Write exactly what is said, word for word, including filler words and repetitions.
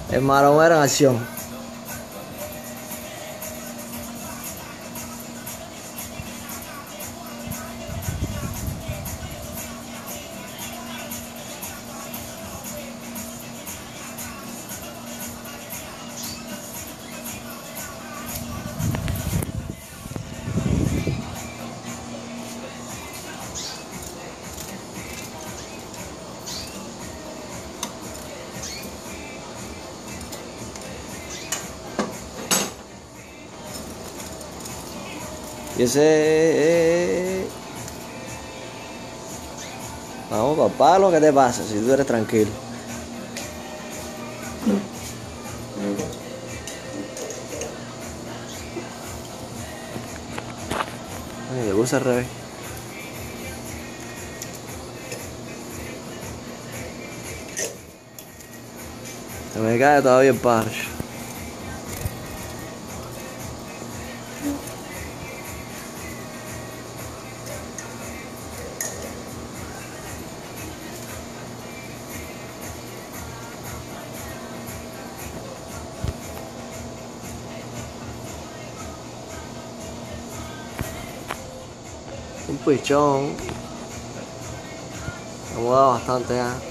El Marón era en acción. Y ese... Vamos, papá, lo que te pasa si tú eres tranquilo. Ay, le gusta al revés. Se me cae todavía el parche. Un pichón. Me ha mudado bastante ya.